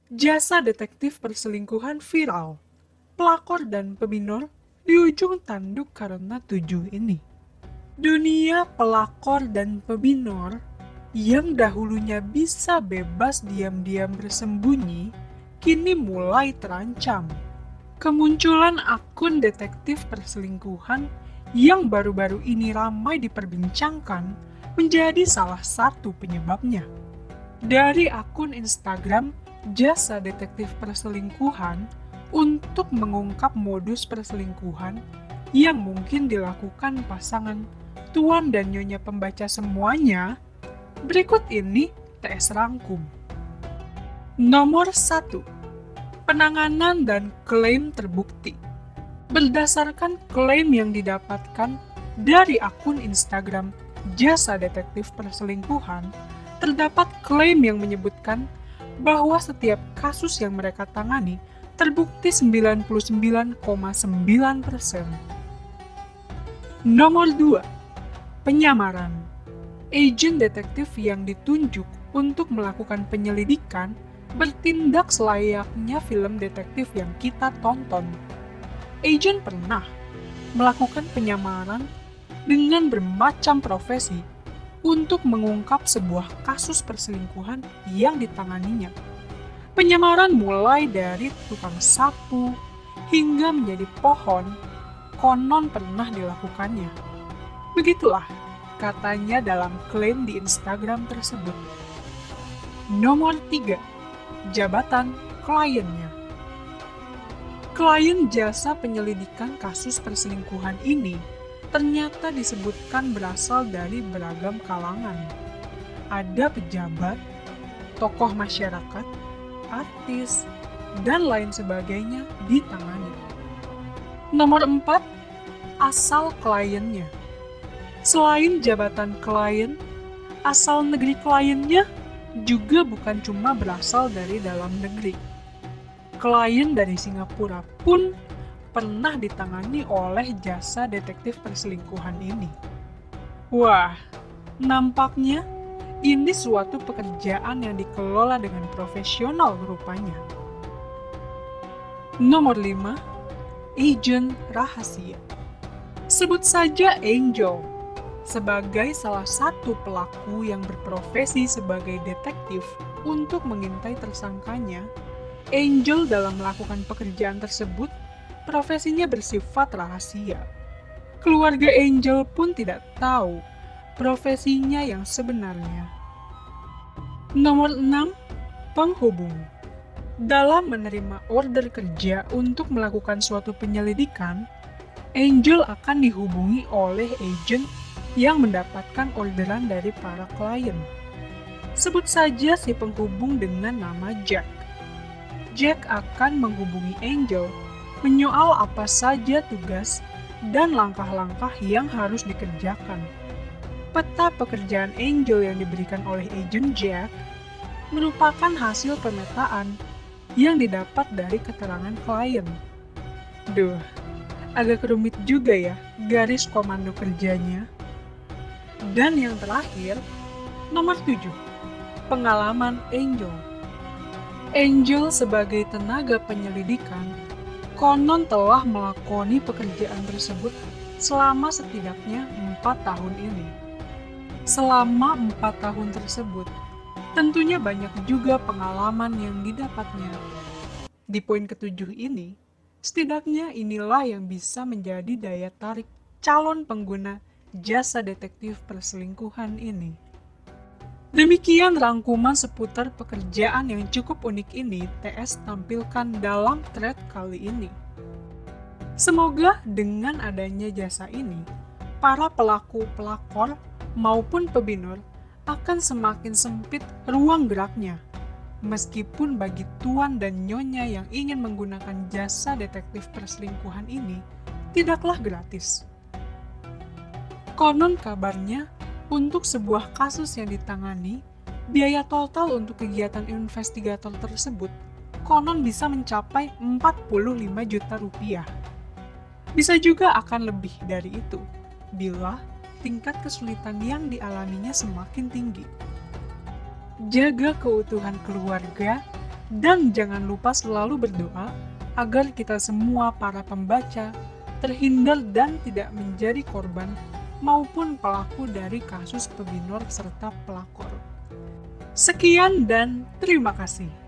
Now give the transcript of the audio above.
Jasa detektif perselingkuhan viral. Pelakor dan pebinor di ujung tanduk karena tujuh ini. Dunia pelakor dan pebinor yang dahulunya bisa bebas diam-diam bersembunyi, kini mulai terancam. Kemunculan akun detektif perselingkuhan yang baru-baru ini ramai diperbincangkan menjadi salah satu penyebabnya. Dari akun Instagram Jasa Detektif Perselingkuhan untuk mengungkap modus perselingkuhan yang mungkin dilakukan pasangan tuan dan nyonya pembaca semuanya, berikut ini TS rangkum. Nomor 1. Penanganan dan klaim terbukti. Berdasarkan klaim yang didapatkan dari akun Instagram Jasa Detektif Perselingkuhan, terdapat klaim yang menyebutkan bahwa setiap kasus yang mereka tangani terbukti 99,9%. Nomor 2. Penyamaran. Agen detektif yang ditunjuk untuk melakukan penyelidikan bertindak selayaknya film detektif yang kita tonton. Agen pernah melakukan penyamaran dengan bermacam profesi untuk mengungkap sebuah kasus perselingkuhan yang ditanganinya. Penyamaran mulai dari tukang sapu hingga menjadi pohon, konon pernah dilakukannya. Begitulah katanya dalam klaim di Instagram tersebut. Nomor 3. Jabatan kliennya. Klien jasa penyelidikan kasus perselingkuhan ini ternyata disebutkan berasal dari beragam kalangan. Ada pejabat, tokoh masyarakat, artis, dan lain sebagainya ditangani. Nomor 4. Asal kliennya. Selain jabatan klien, asal negeri kliennya juga bukan cuma berasal dari dalam negeri. Klien dari Singapura pun pernah ditangani oleh jasa detektif perselingkuhan ini. Wah, nampaknya ini suatu pekerjaan yang dikelola dengan profesional rupanya. Nomor 5. Agen rahasia. Sebut saja Angel sebagai salah satu pelaku yang berprofesi sebagai detektif untuk mengintai tersangkanya. Angel dalam melakukan pekerjaan tersebut profesinya bersifat rahasia. Keluarga Angel pun tidak tahu profesinya yang sebenarnya. Nomor 6. Penghubung. Dalam menerima order kerja untuk melakukan suatu penyelidikan, Angel akan dihubungi oleh agen yang mendapatkan orderan dari para klien. Sebut saja si penghubung dengan nama Jack. Jack akan menghubungi Angel menyoal apa saja tugas dan langkah-langkah yang harus dikerjakan. Peta pekerjaan Angel yang diberikan oleh agen Jack merupakan hasil pemetaan yang didapat dari keterangan klien. Duh, agak rumit juga ya garis komando kerjanya. Dan yang terakhir, nomor 7. Pengalaman Angel. Angel sebagai tenaga penyelidikan konon telah melakoni pekerjaan tersebut selama setidaknya 4 tahun ini. Selama 4 tahun tersebut, tentunya banyak juga pengalaman yang didapatnya. Di poin ketujuh ini, setidaknya inilah yang bisa menjadi daya tarik calon pengguna jasa detektif perselingkuhan ini. Demikian rangkuman seputar pekerjaan yang cukup unik ini TS tampilkan dalam thread kali ini. Semoga dengan adanya jasa ini, para pelaku pelakor maupun pebinor akan semakin sempit ruang geraknya. Meskipun bagi tuan dan nyonya yang ingin menggunakan jasa detektif perselingkuhan ini, tidaklah gratis. Konon kabarnya, untuk sebuah kasus yang ditangani, biaya total untuk kegiatan investigator tersebut konon bisa mencapai 45 juta rupiah. Bisa juga akan lebih dari itu, bila tingkat kesulitan yang dialaminya semakin tinggi. Jaga keutuhan keluarga Dan jangan lupa selalu berdoa agar kita semua para pembaca terhindar dan tidak menjadi korban maupun pelaku dari kasus pebinor serta pelakor. Sekian dan terima kasih.